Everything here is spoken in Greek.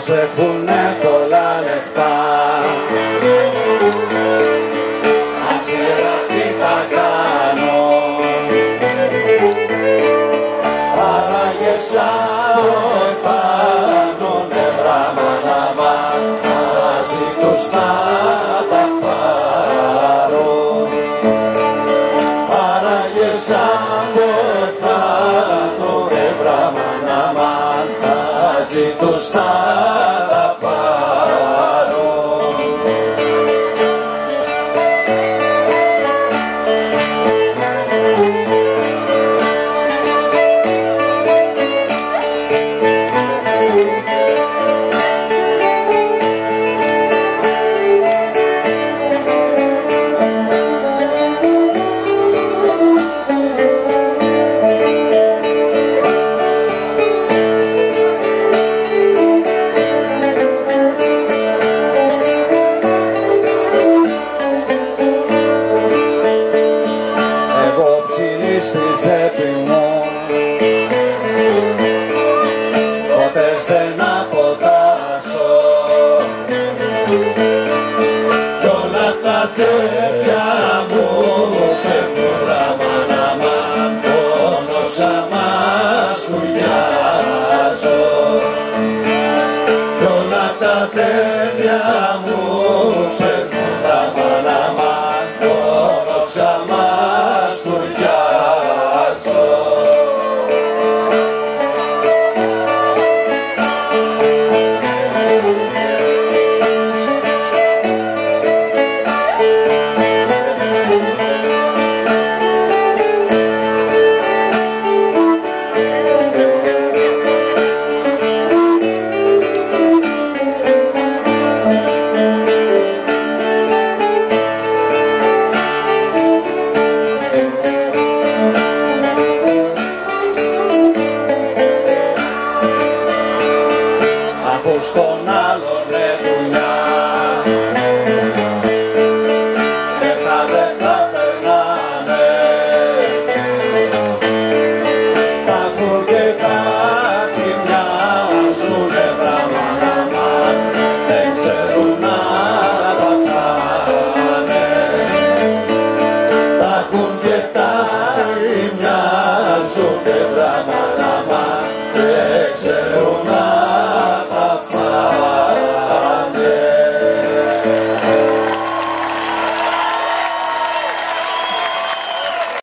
πως έχουνε πολλά λεφτά. Να ξέρω τι θα κάνω, άραγε σαν ορφάνουνε βράματα μαζί τους θα τα πάρω. Άραγε σαν ορφάνουνε βράματα μαζί τους θα τα πάρω. Στη τσέπη μου ποτές δεν αποτάσω κι όλα τα τέτοια μου σε φουράμανα μόνο σαν μας φουλιάζω κι όλα τα τέτοια μου σε φουράμανα μόνο σαν μας φουλιάζω. Αφού στον άλλον δουλειά